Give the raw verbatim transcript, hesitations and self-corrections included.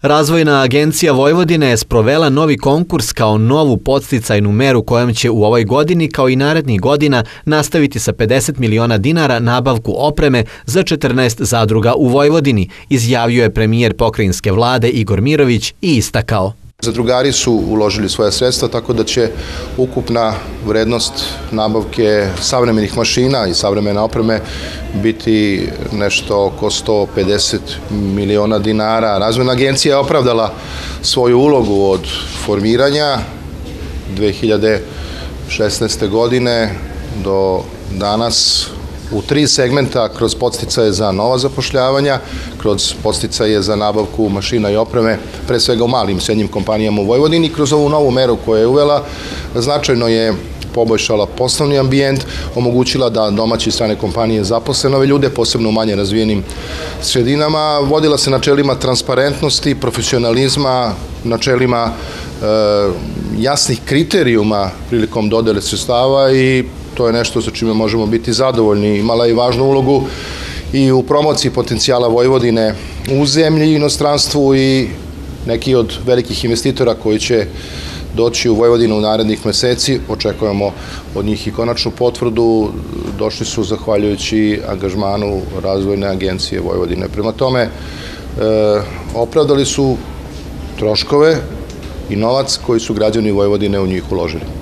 Razvojna agencija Vojvodine je sprovela novi konkurs kao novu podsticajnu meru kojom će u ovoj godini kao i narednih godina nastaviti sa pedeset miliona dinara nabavku opreme za četrnaest zadruga u Vojvodini, izjavio je premijer pokrajinske vlade Igor Mirović i istakao. Zadrugari su uložili svoja sredstva, tako da će ukupna vrednost nabavke savremenih mašina i savremene opreme biti nešto oko sto pedeset miliona dinara. Razvojna agencija je opravdala svoju ulogu od formiranja dve hiljade šesnaeste. godine do danas u tri segmenta, kroz podsticaje za nova zapošljavanja, kroz podsticaje za nabavku mašina i opreme, pre svega u malim i srednjim kompanijama u Vojvodini. Kroz ovu novu meru koju je uvela, značajno je poboljšala poslovni ambijent, omogućila da domaće i strane kompanije zaposle nove ljude, posebno u manje razvijenim sredinama, vodila se načelima transparentnosti, profesionalizma, načelima e, jasnih kriterijuma prilikom dodele sredstava i to je nešto za čime možemo biti zadovoljni. Imala je i važnu ulogu i u promociji potencijala Vojvodine u zemlji i inostranstvu i neki od velikih investitora koji će doći u Vojvodinu u narednih meseci. Očekujemo od njih i konačnu potvrdu. Došli su zahvaljujući angažmanu Razvojne agencije Vojvodine. Prema tome, e, opravdali su troškove i novac koji su građani Vojvodine u njih uložili.